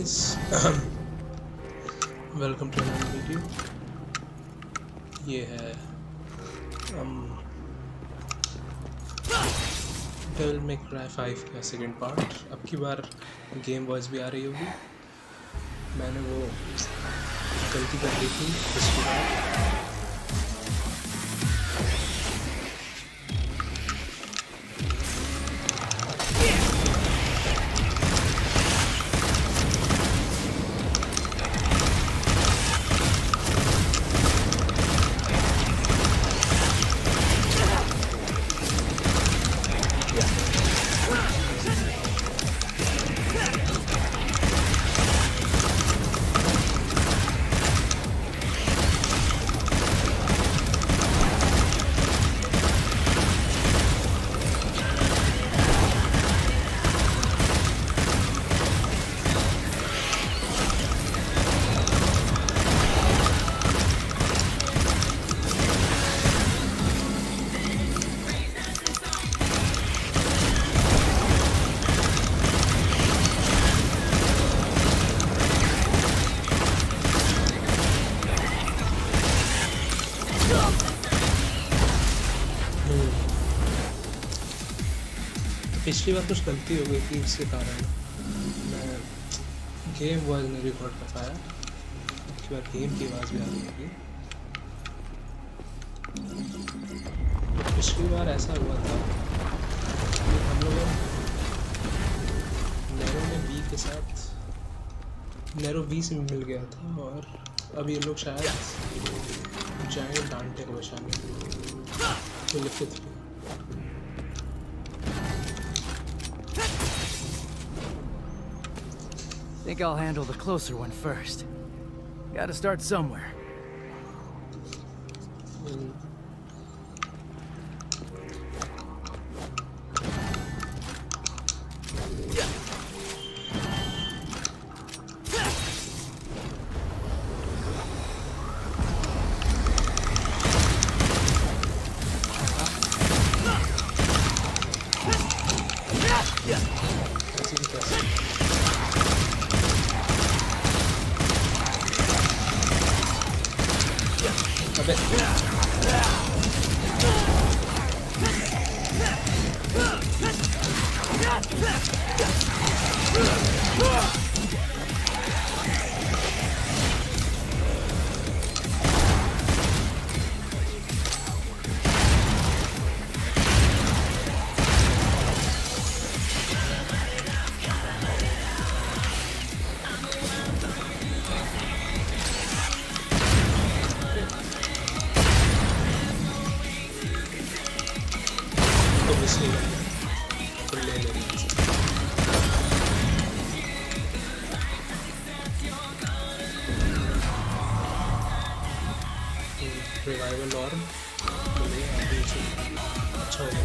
guys, welcome to another video. ये है Devil May Cry 5 का सेकंड पार्ट। अब की बार गेम वॉइस भी आ रही होगी। मैंने वो गलती कर दी थी इसके बाद। पिछली बार कुछ गलती हो गई थी, इसके कारण मैं गेम वॉइस नहीं रिकॉर्ड कर पाया। इसके बाद गेम की आवाज़ भी आ रही होगी। पिछली बार ऐसा हुआ था कि हम लोगों नेरो में बी के साथ नेरो बी से मिल गया था, और अब ये लोग शायद जाएंगे डांटे को बचाने। तो लिखित Think I'll handle the closer one first. Gotta start somewhere. Revival और अच्छा हो गया।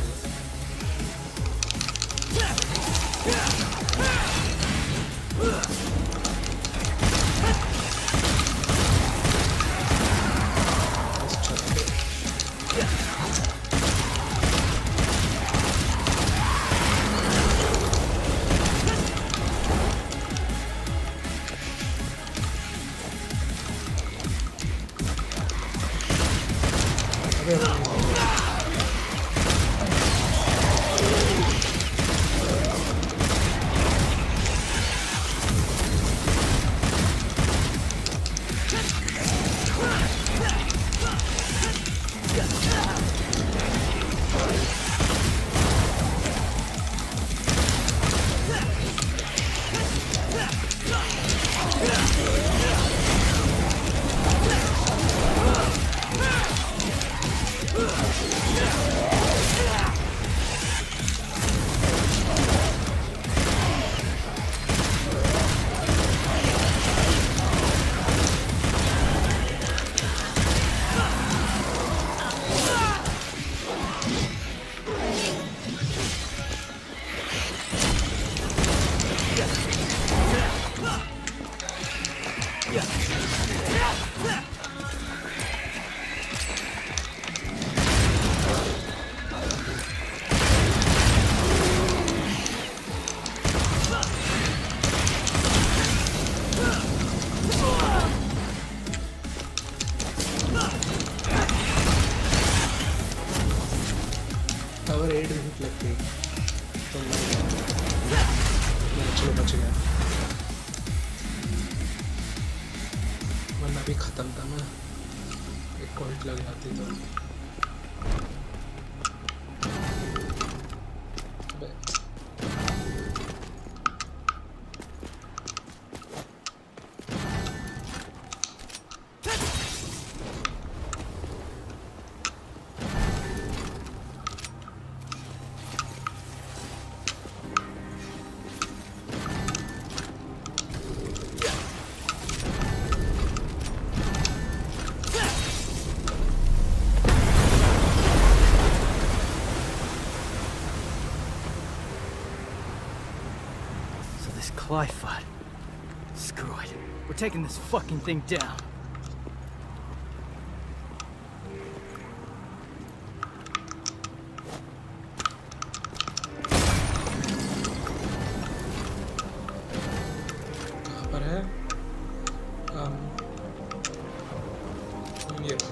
वरना भी ख़त्म था मैं, एक कॉल्ट लग जाती तो। Fly. Screw it. We're taking this fucking thing down. कहाँ पर है? ये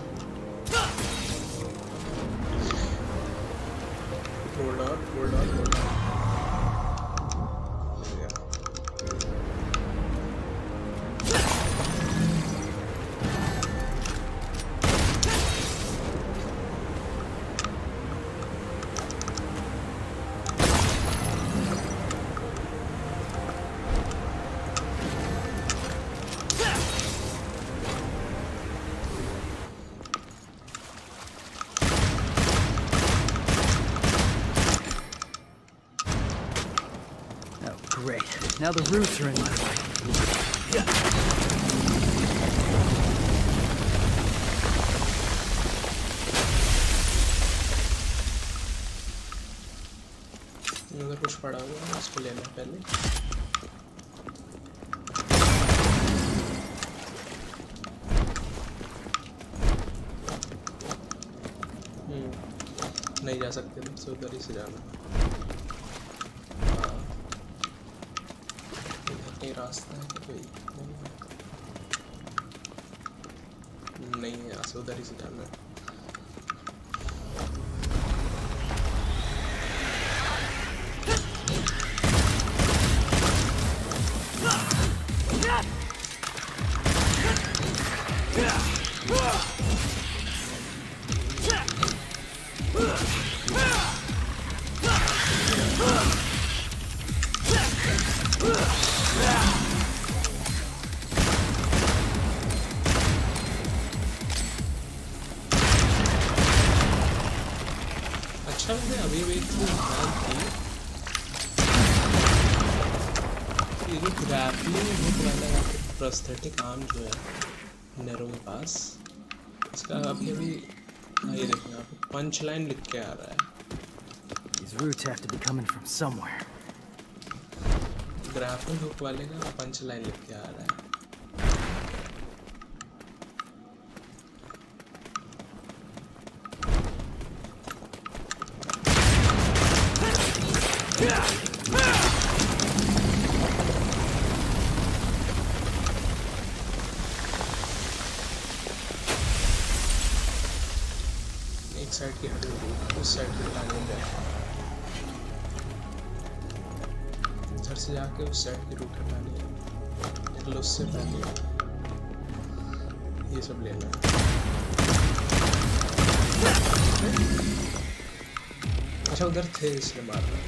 hold on. Now the roots are in my way. उधर कुछ पड़ा हुआ है, उसको लेना पहले। नहीं जा सकते थे, तो उधर ही से जाना। रास्ता है कोई? नहीं है, यहाँ से उधर ही से जाना है। प्रोस्थेटिक आर्म जो है नेरो के पास, इसका अभी ये देखो यहाँ पे पंच लाइन लिख के आ रहा है। These roots have to be coming from somewhere. Graphic hook वाले का पंच लाइन लिख के आ रहा है। साइड की हटी हुई, उस साइड की लाने में इधर से जाके उस साइड की रूट हटानी है, निकलो उससे पहले ये सब लेना है। अच्छा उधर थे इसलिए मार रहा है।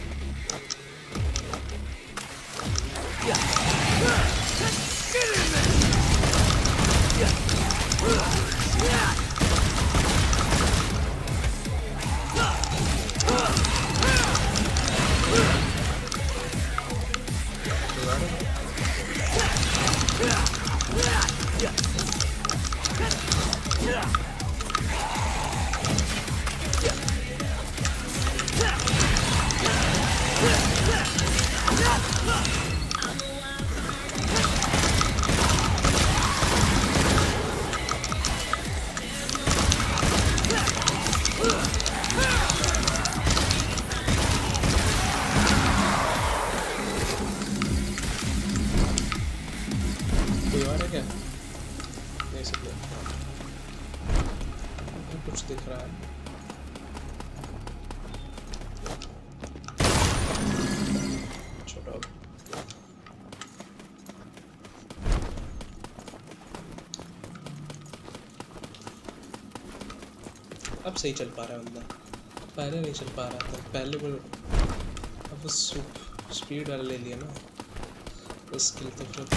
अब सही चल पा रहा है बंदा, पहले नहीं चल पा रहा था। पहले वो अब वो स्पीड वाला ले लिया ना, तो स्किल तो फिर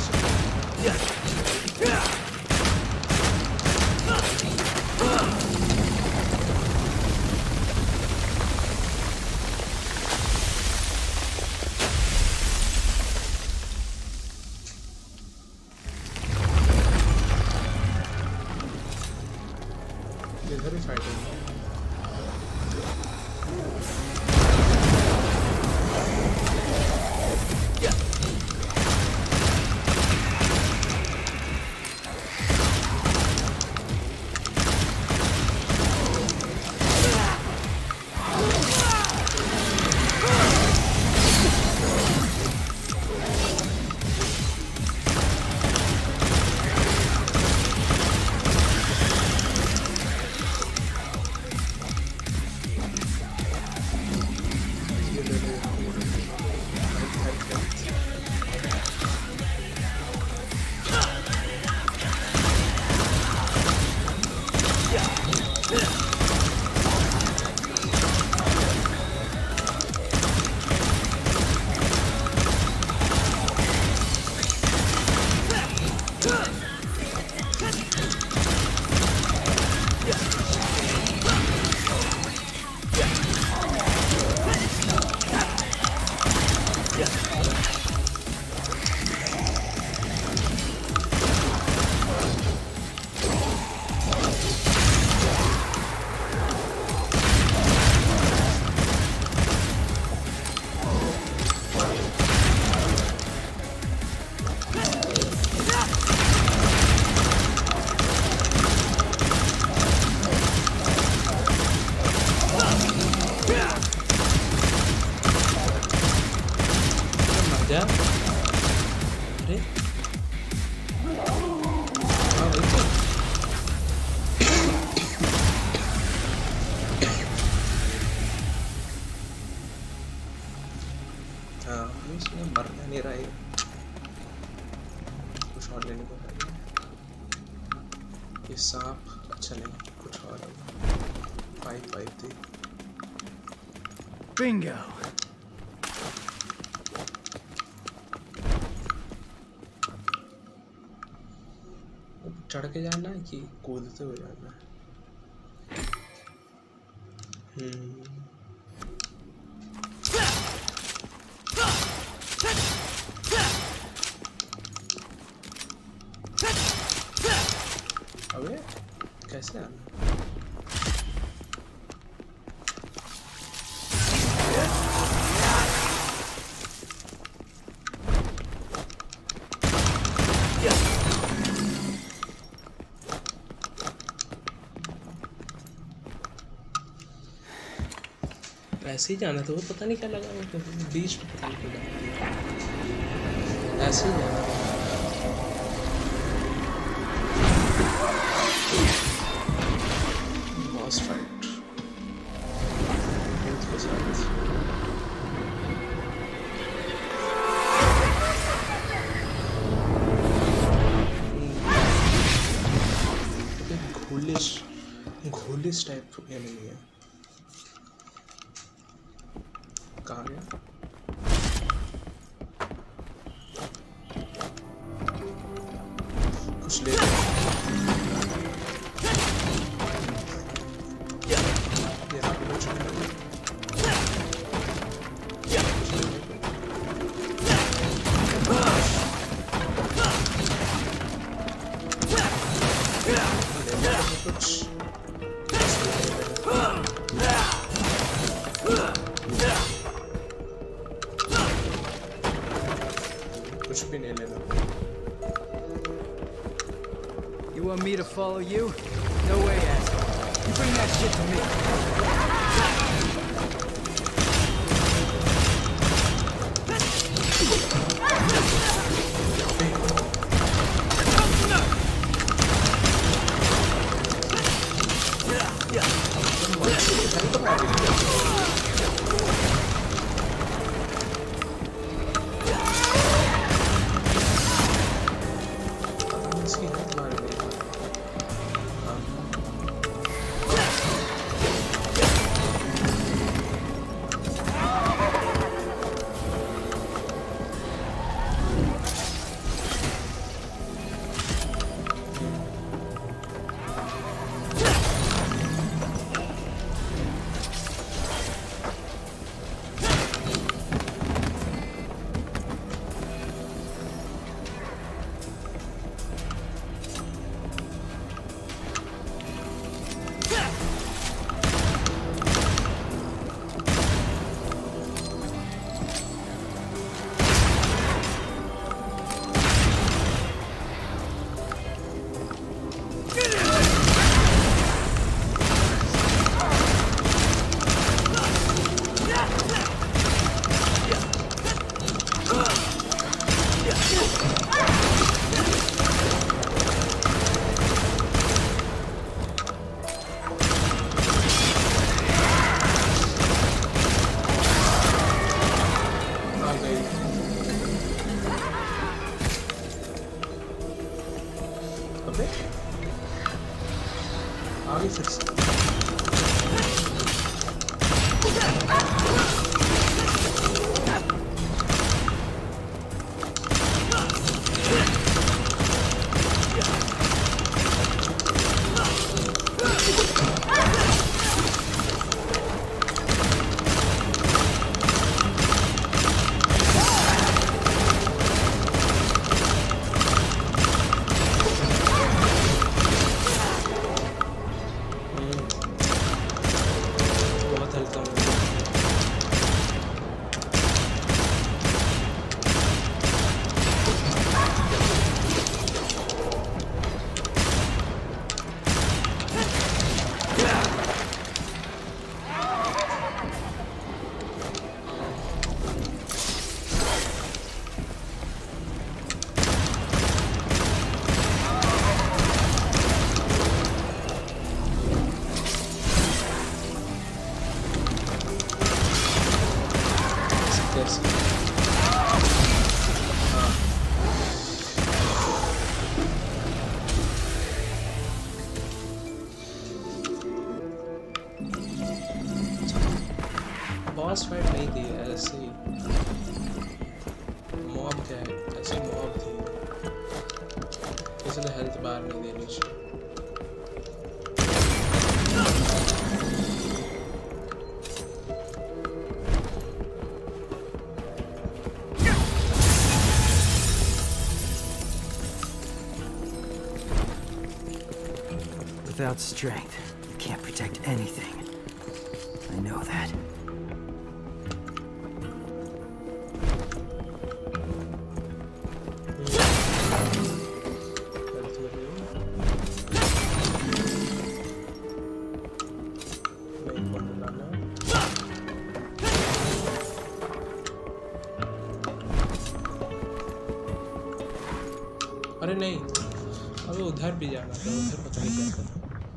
इधर ही फाइटिंग है। Bingo. चढ़ के जाना है कि कूदते हुए जाना है? अबे कैसे आना? ऐसे ही जाना था, वो पता नहीं क्या लगा वो बीच में, पता नहीं क्या ऐसे ही जाना था। बॉस फाइट के साथ घोलिश टाइप एनिमी है। कहाँ गया? कुछ ले You want me to follow you? No way, asshole. You bring that shit to me. अबे आगे फिर से बॉस फाइट नहीं थी ऐसे ही मॉब क्या है ऐसे मॉब थी इसने हेल्थ बार नहीं देनी चाहिए Without strength, you can't protect anything. I know that. अरे नहीं अबे उधर भी जाना था उधर पता नहीं क्या था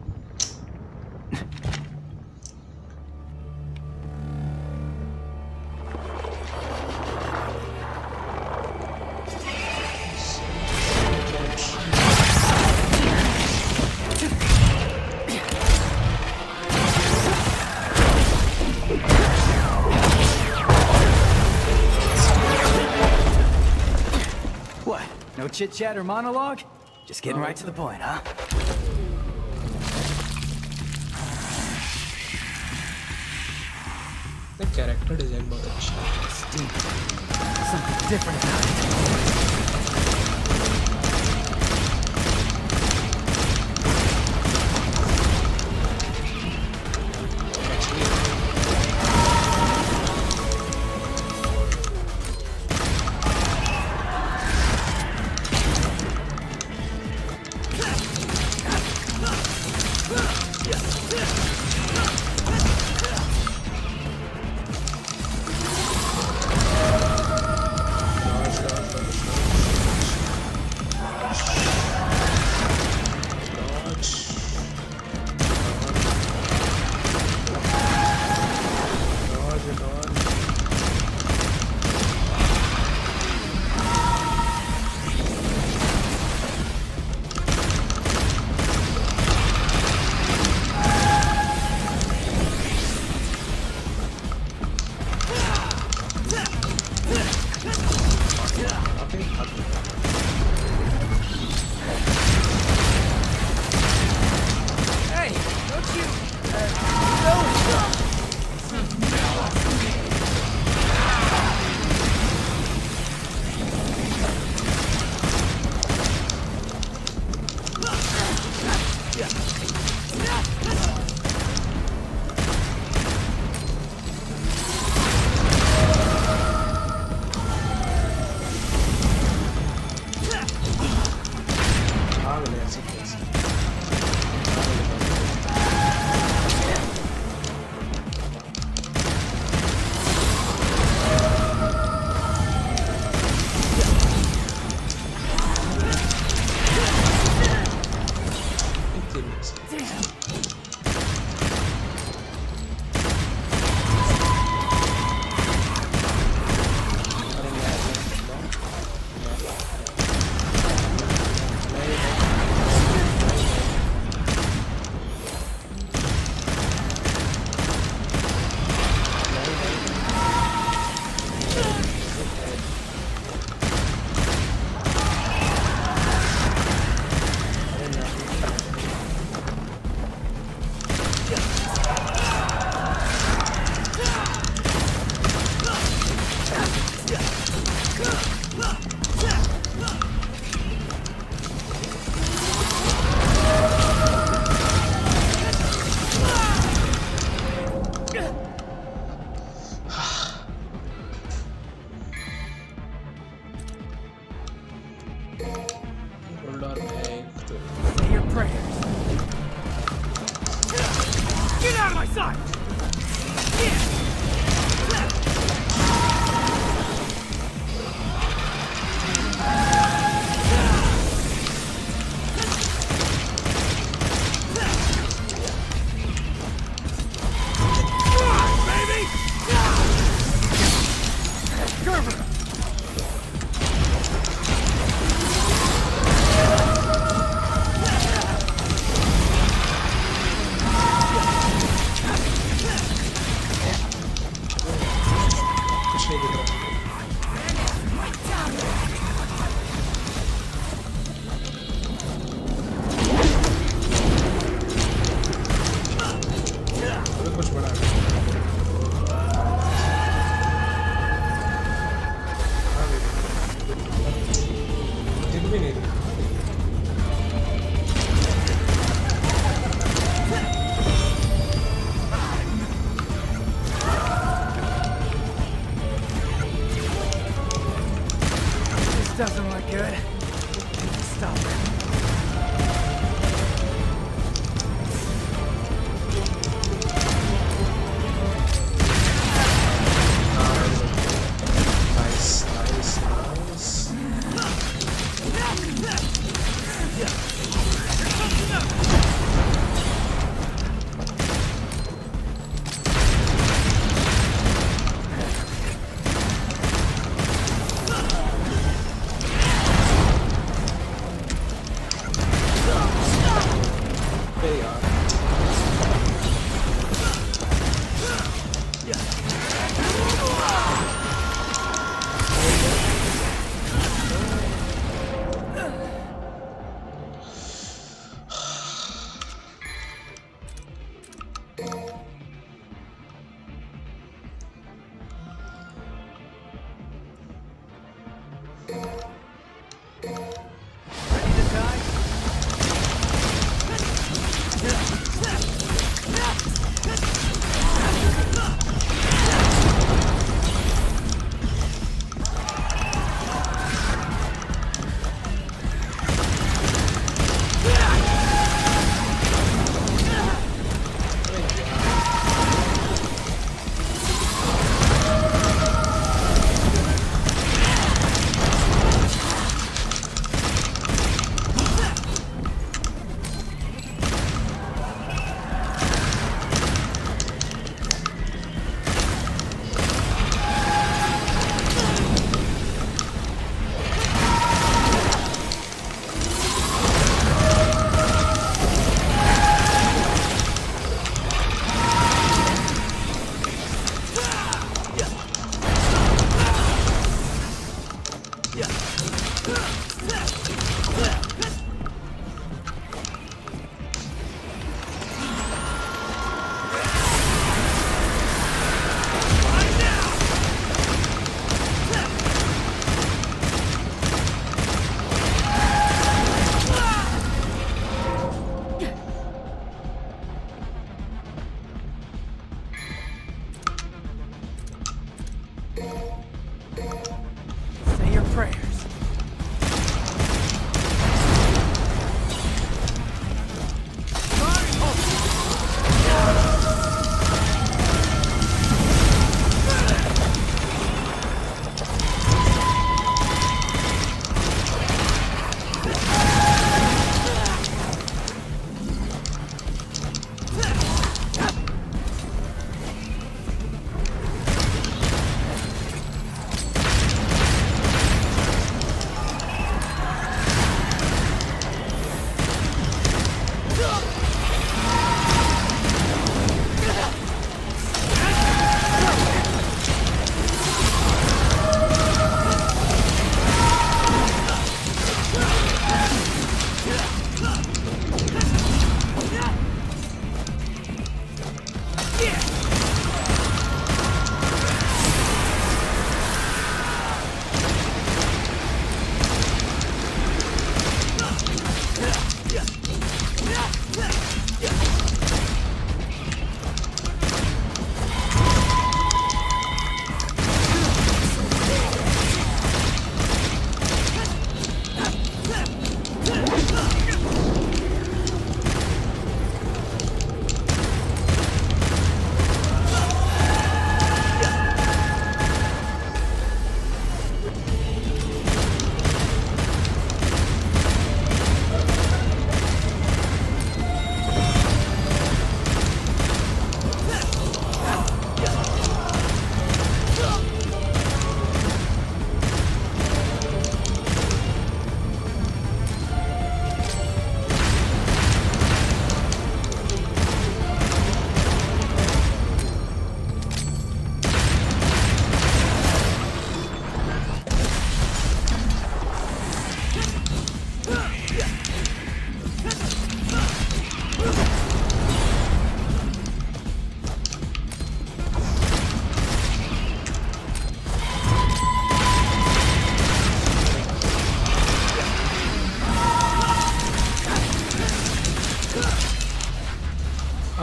No chit-chat or monologue? Just getting right to the point, huh? The character design बहुत अच्छा है. Something different about it. prayers. Get out of my sight!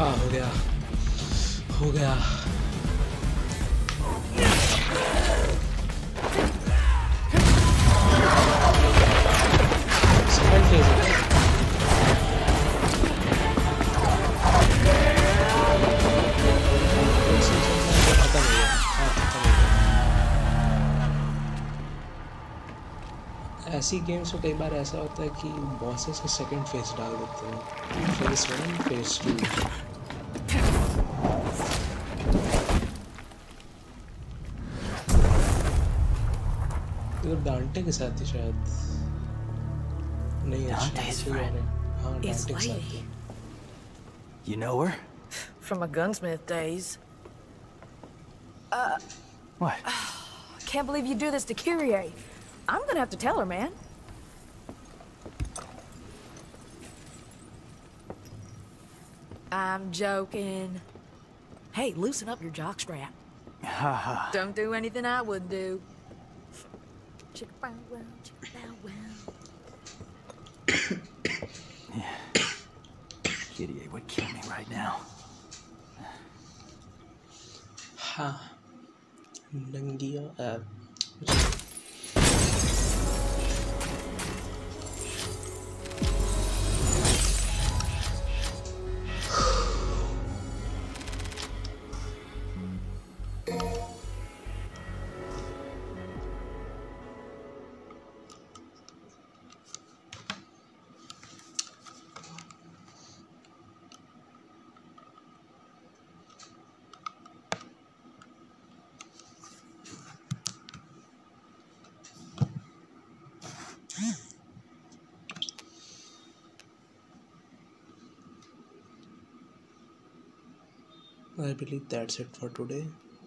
हाँ हो गया हो गया। सेकंड फेज है। खत्म हो गया। हाँ खत्म हो गया। ऐसी गेम्स में कई बार ऐसा होता है कि बॉसेस का सेकंड फेज डाल देते हैं, फेज 1 फेज 2। मतलब डांटे के साथ ही शायद नहीं है शायद कोई और है। हाँ डांटे के साथ ही। You know her? From my gunsmith days. What? Can't believe you do this to Kyrie. I'm gonna have to tell her, man. I'm joking. Hey, loosen up your jockstrap. Haha. Don't do anything I wouldn't do. Chicka bow wow, chicka bow wow. Kitty would kill me right now. हाँ Nangia I believe that's it for today.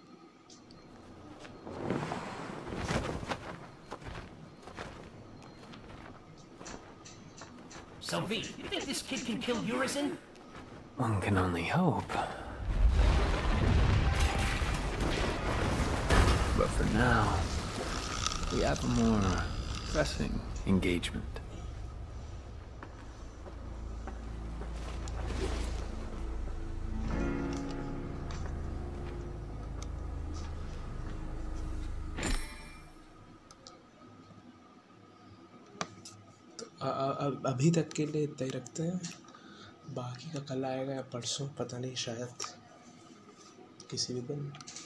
So V, you think this kid can kill Urizen? One can only hope. But for now, we have a more pressing engagement. अभी तक के लिए इतना ही रखते हैं, बाकी का कल आएगा या परसों पता नहीं, शायद किसी भी दिन।